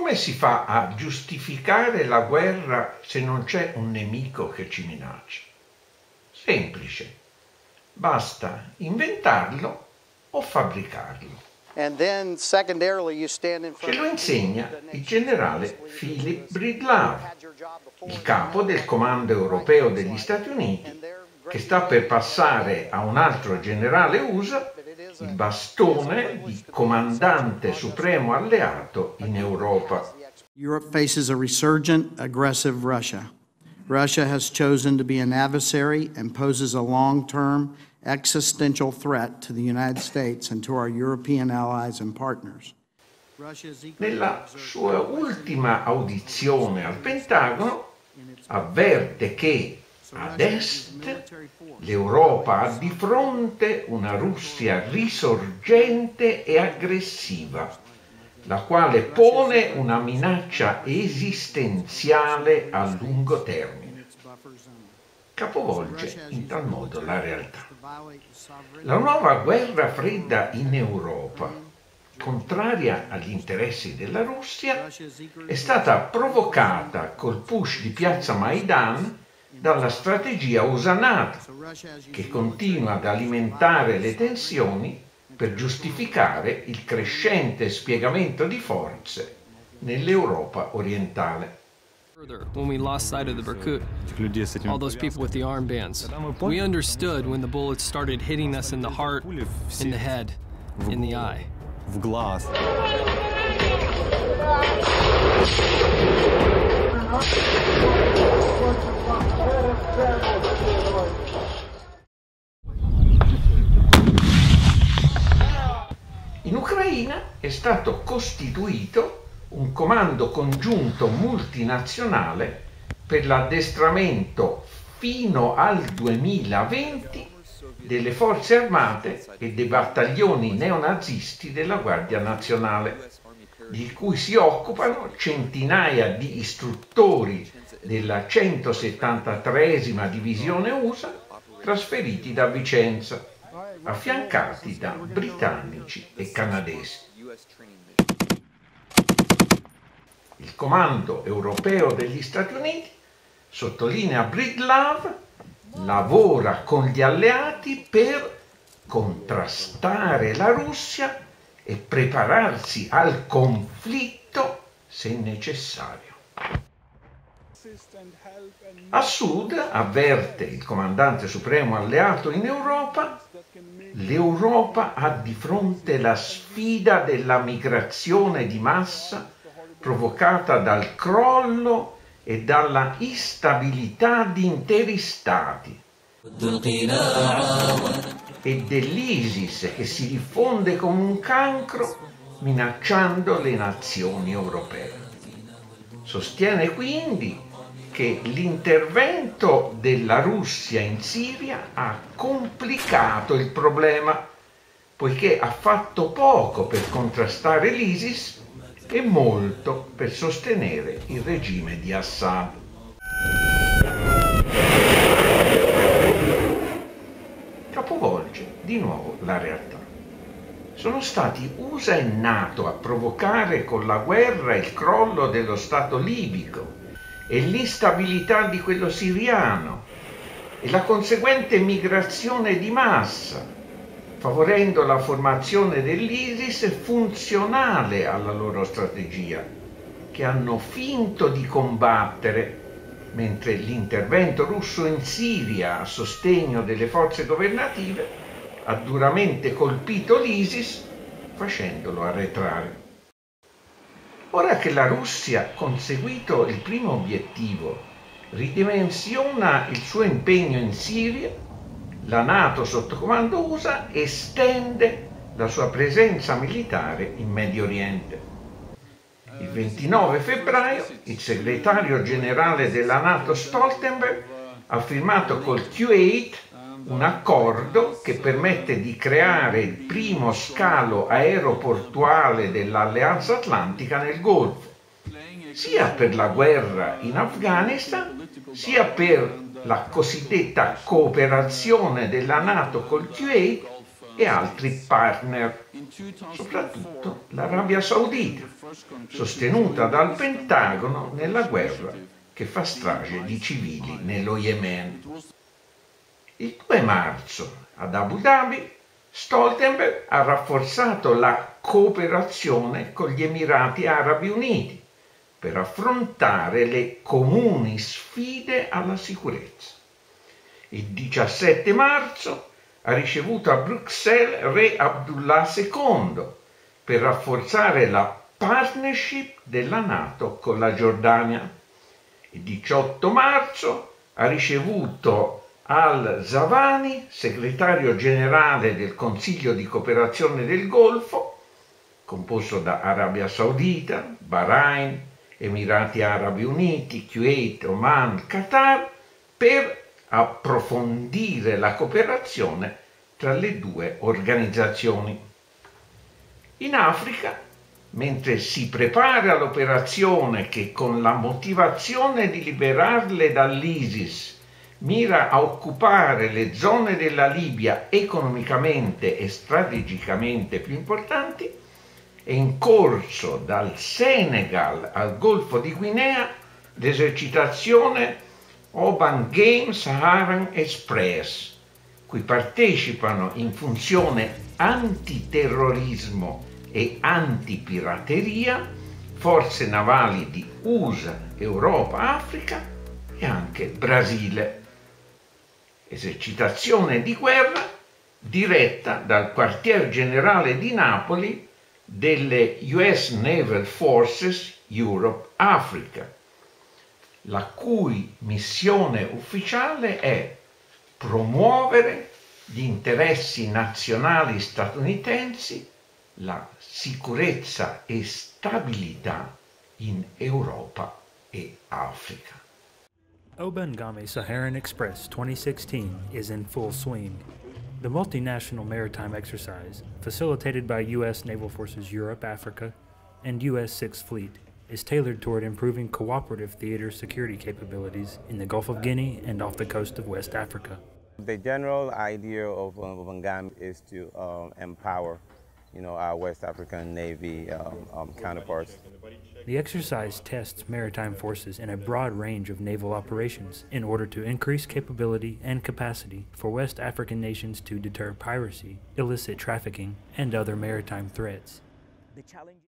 Come si fa a giustificare la guerra se non c'è un nemico che ci minaccia? Semplice, basta inventarlo o fabbricarlo. Ce lo insegna il generale Philip Breedlove, il capo del Comando Europeo degli Stati Uniti, che sta per passare a un altro generale USA il bastone di comandante supremo alleato in Europa. Europe faces a resurgent, aggressive Russia. Russia has chosen to be an adversary and poses a long-term existential threat to the United States and to our European allies and partners. Nella sua ultima audizione al Pentagono avverte che ad est l'Europa ha di fronte una Russia risorgente e aggressiva, la quale pone una minaccia esistenziale a lungo termine. Capovolge in tal modo la realtà. La nuova guerra fredda in Europa, contraria agli interessi della Russia, è stata provocata col push di piazza Maidan dalla strategia USA-NATO, che continua ad alimentare le tensioni per giustificare il crescente spiegamento di forze nell'Europa orientale. When we lost sight of the Berkut, all those people with the armbands, we understood when the bullets started hitting us in the heart, in the head, in the eye. В глаз. In Ucraina è stato costituito un comando congiunto multinazionale per l'addestramento fino al 2020 delle forze armate e dei battaglioni neonazisti della Guardia Nazionale, di cui si occupano centinaia di istruttori della 173esima divisione USA trasferiti da Vicenza, affiancati da britannici e canadesi. Il Comando Europeo degli Stati Uniti, sottolinea Breedlove, lavora con gli alleati per contrastare la Russia e prepararsi al conflitto se necessario. A sud, avverte il comandante supremo alleato in Europa, l'Europa ha di fronte la sfida della migrazione di massa provocata dal crollo e dalla instabilità di interi stati e dell'ISIS che si diffonde come un cancro minacciando le nazioni europee. Sostiene quindi che l'intervento della Russia in Siria ha complicato il problema, poiché ha fatto poco per contrastare l'ISIS e molto per sostenere il regime di Assad. Capovolge di nuovo la realtà. Sono stati USA e NATO a provocare con la guerra il crollo dello Stato libico e l'instabilità di quello siriano e la conseguente migrazione di massa, favorendo la formazione dell'ISIS funzionale alla loro strategia, che hanno finto di combattere, mentre l'intervento russo in Siria a sostegno delle forze governative ha duramente colpito l'ISIS, facendolo arretrare. Ora che la Russia, conseguito il primo obiettivo, ridimensiona il suo impegno in Siria, la NATO sotto comando USA estende la sua presenza militare in Medio Oriente. Il 29 febbraio il segretario generale della NATO Stoltenberg ha firmato col Kuwait un accordo che permette di creare il primo scalo aeroportuale dell'Alleanza Atlantica nel Golfo, sia per la guerra in Afghanistan, sia per la cosiddetta cooperazione della NATO col Kuwait e altri partner, soprattutto l'Arabia Saudita, sostenuta dal Pentagono nella guerra che fa strage di civili nello Yemen. Il 2 marzo ad Abu Dhabi Stoltenberg ha rafforzato la cooperazione con gli Emirati Arabi Uniti per affrontare le comuni sfide alla sicurezza. Il 17 marzo ha ricevuto a Bruxelles Re Abdullah II per rafforzare la partnership della NATO con la Giordania. Il 18 marzo ha ricevuto Al-Zavani, segretario generale del Consiglio di cooperazione del Golfo, composto da Arabia Saudita, Bahrain, Emirati Arabi Uniti, Kuwait, Oman, Qatar, per approfondire la cooperazione tra le due organizzazioni. In Africa, mentre si prepara l'operazione che con la motivazione di liberarle dall'ISIS mira a occupare le zone della Libia economicamente e strategicamente più importanti, è in corso dal Senegal al Golfo di Guinea l'esercitazione Oban Game Saharan Express, cui partecipano in funzione antiterrorismo e antipirateria forze navali di USA, Europa, Africa e anche Brasile. Esercitazione di guerra diretta dal quartier generale di Napoli delle US Naval Forces Europe-Africa, la cui missione ufficiale è promuovere gli interessi nazionali statunitensi, la sicurezza e stabilità in Europa e Africa. Oban Game Saharan Express 2016 is in full swing. The multinational maritime exercise, facilitated by U.S. Naval Forces Europe, Africa, and U.S. Sixth Fleet, is tailored toward improving cooperative theater security capabilities in the Gulf of Guinea and off the coast of West Africa. The general idea of Obangame is to empower, our West African Navy counterparts. The exercise tests maritime forces in a broad range of naval operations in order to increase capability and capacity for West African nations to deter piracy, illicit trafficking, and other maritime threats. The challenge